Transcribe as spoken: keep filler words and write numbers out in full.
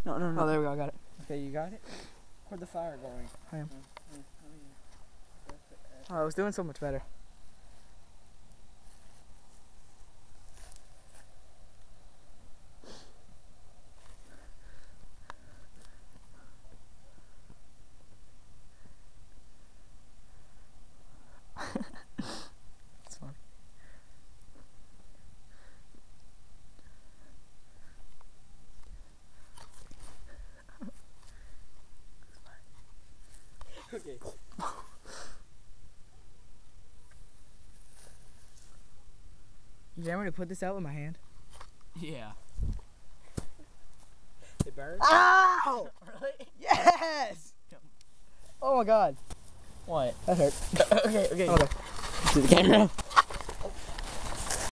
No, no, no. Oh, there we go. I got it. Okay, you got it? Where'd the fire going? I am. Oh, I was doing so much better. It's fun. Okay. You dare me to put this out with my hand? Yeah. It burned? Ow! Really? Yes! Oh my god. What? That hurt. Okay, okay. Okay. To the camera.